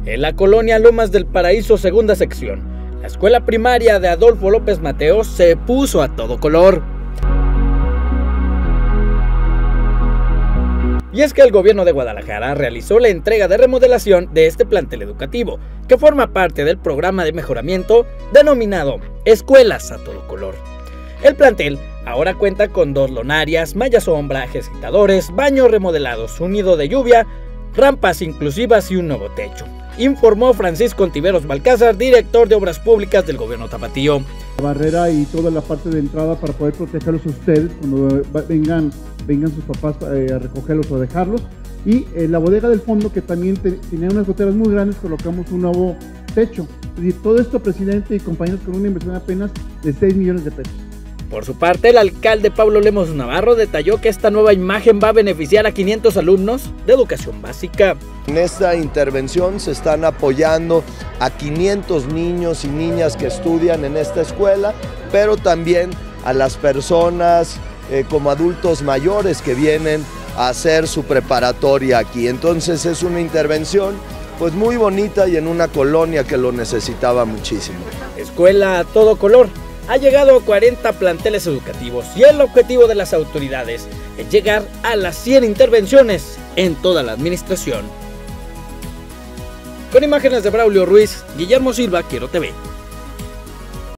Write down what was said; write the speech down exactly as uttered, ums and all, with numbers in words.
En la colonia Lomas del Paraíso, segunda sección, la escuela primaria de Adolfo López Mateos se puso a todo color. Y es que el gobierno de Guadalajara realizó la entrega de remodelación de este plantel educativo, que forma parte del programa de mejoramiento denominado Escuelas a Todo Color. El plantel ahora cuenta con dos lonarias, malla sombra, ejercitadores, baños remodelados, un nido de lluvia, rampas inclusivas y un nuevo techo, informó Francisco Ontiveros Balcázar, director de Obras Públicas del gobierno tapatío. La barrera y toda la parte de entrada para poder protegerlos a ustedes cuando vengan, vengan sus papás eh, a recogerlos o a dejarlos. Y eh, la bodega del fondo, que también te, tenía unas goteras muy grandes, colocamos un nuevo techo. Y todo esto, presidente y compañeros, con una inversión apenas de seis millones de pesos. Por su parte, el alcalde Pablo Lemos Navarro detalló que esta nueva imagen va a beneficiar a quinientos alumnos de educación básica. En esta intervención se están apoyando a quinientos niños y niñas que estudian en esta escuela, pero también a las personas eh, como adultos mayores que vienen a hacer su preparatoria aquí. Entonces es una intervención pues muy bonita y en una colonia que lo necesitaba muchísimo. Escuela a todo color. Ha llegado a cuarenta planteles educativos y el objetivo de las autoridades es llegar a las cien intervenciones en toda la administración. Con imágenes de Braulio Ruiz, Guillermo Silva, Quiero T V.